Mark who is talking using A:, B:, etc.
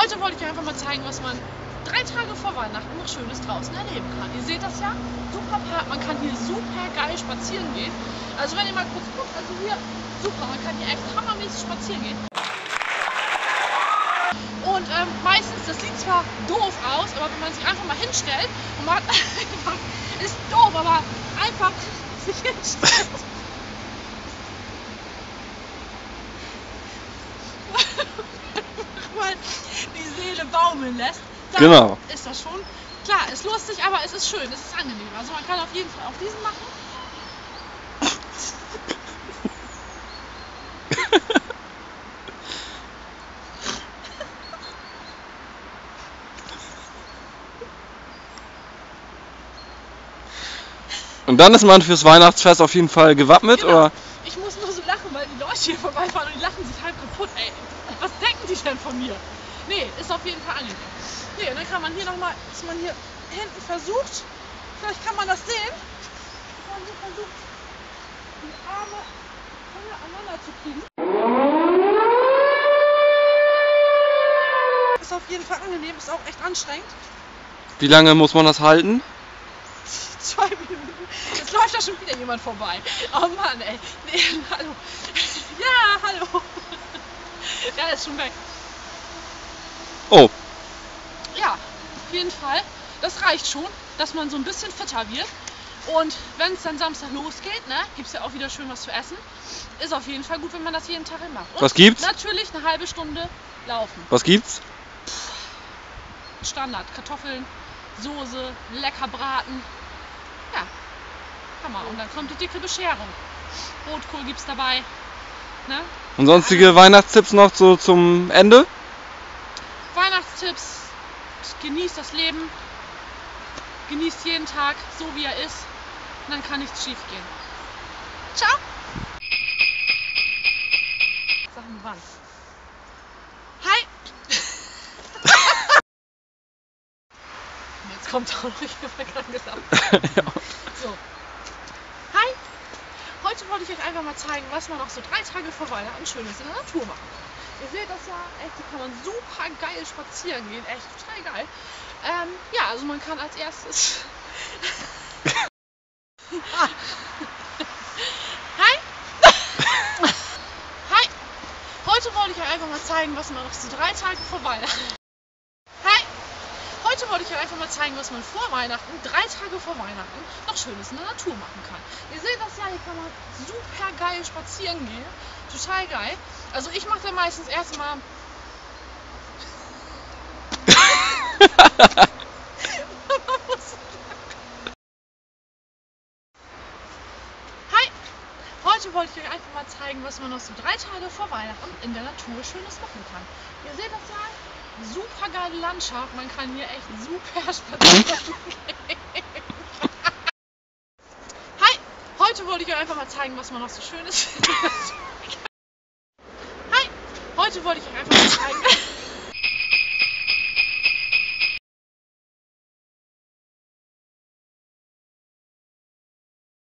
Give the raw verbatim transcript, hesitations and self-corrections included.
A: Heute wollte ich euch einfach mal zeigen, was man drei Tage vor Weihnachten noch Schönes draußen erleben kann. Ihr seht das ja, super Park, man kann hier super geil spazieren gehen. Also wenn ihr mal kurz guckt, also hier, super, man kann hier echt hammermäßig spazieren gehen. Und ähm, meistens, das sieht zwar doof aus, aber wenn man sich einfach mal hinstellt und man einfach, ist doof, aber einfach sich hinstellt. Mal die Seele baumeln lässt, dann
B: genau.
A: Ist das schon, klar, ist lustig, aber es ist schön, es ist angenehm. Also man kann auf jeden Fall auch diesen machen.
B: Und dann ist man fürs Weihnachtsfest auf jeden Fall gewappnet,
A: Genau.
B: oder?
A: Ich muss nur so lachen, weil die Leute hier vorbeifahren und die lachen sich halb kaputt, ey. Was denken die denn von mir? Nee, ist auf jeden Fall angenehm. Nee, und dann kann man hier nochmal, dass man hier hinten versucht, vielleicht kann man das sehen, man hier versucht, die Arme aneinander zu kriegen. Ist auf jeden Fall angenehm, ist auch echt anstrengend.
B: Wie lange muss man das halten?
A: Zwei Minuten. Jetzt läuft da schon wieder jemand vorbei. Oh Mann, ey. Nee, hallo. Ja, hallo. Der ist schon weg.
B: Oh.
A: Ja, auf jeden Fall. Das reicht schon, dass man so ein bisschen fitter wird. Und wenn es dann Samstag losgeht, ne, gibt es ja auch wieder schön was zu essen. Ist auf jeden Fall gut, wenn man das jeden Tag macht. Und
B: was gibt's?
A: Natürlich eine halbe Stunde laufen.
B: Was gibt's?
A: Standard. Kartoffeln, Soße, lecker braten. Ja, Hammer. Und dann kommt die dicke Bescherung. Rotkohl gibt's dabei. Ne?
B: Und sonstige Weihnachtstipps noch so zum Ende?
A: Weihnachtstipps. Genießt das Leben. Genießt jeden Tag, so wie er ist. Und dann kann nichts schief gehen. Ciao! Sag mal wann. Hi! Jetzt kommt auch noch, ich habe gerade gesagt.
B: Ja.
A: So. Hi! Heute wollte ich euch einfach mal zeigen, was man noch so drei Tage vor Weihnachten Schönes in der Natur machen kann. Ihr seht das ja, echt, hier kann man super geil spazieren gehen, echt total geil. Ähm, ja, also man kann als erstes... ah. Hi! Hi! Heute wollte ich euch einfach mal zeigen, was man noch so drei Tage vor Weihnachten... Hi! Heute wollte ich euch einfach mal zeigen, was man vor Weihnachten, drei Tage vor Weihnachten, noch Schönes in der Natur machen kann. Ihr seht das ja, hier kann man super geil spazieren gehen. Total geil. Also ich mache da meistens erstmal... Hi! Heute wollte ich euch einfach mal zeigen, was man noch so drei Tage vor Weihnachten in der Natur Schönes machen kann. Ihr seht das ja. Super geile Landschaft, man kann hier echt super spazieren gehen. Hi! Heute wollte ich euch einfach mal zeigen, was man noch so schön ist. Hi! Heute wollte ich euch einfach mal zeigen.